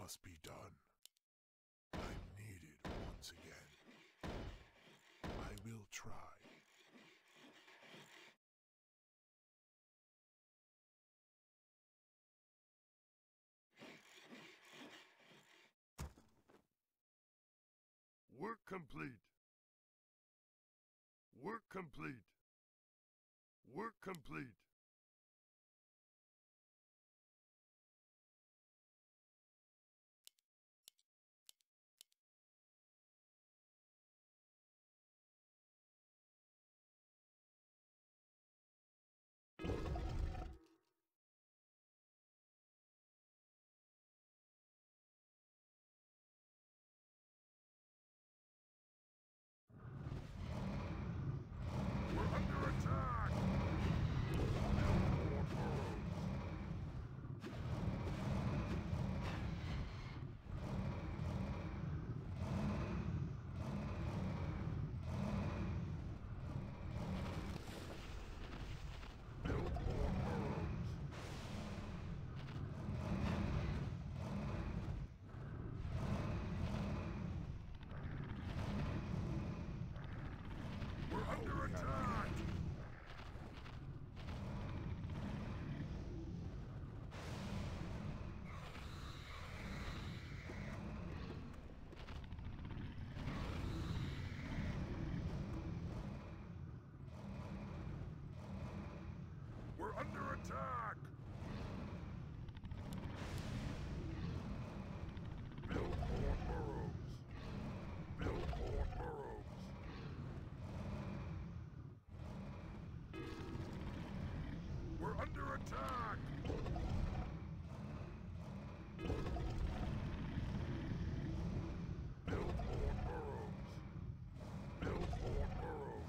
must be done. I'm needed once again. I will try. Work complete. Work complete. Work complete. We're under attack! Build more burrows. Build more burrows. We're under attack! We're under attack! Build more burrows. Build more burrows. We're under attack! Build more burrows. Build more burrows.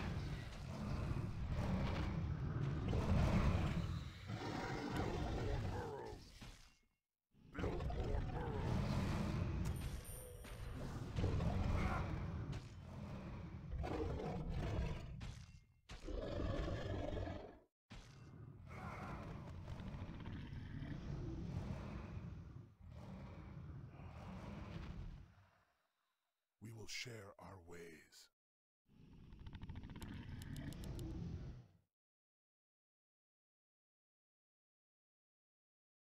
Build more burrows. We will share our ways.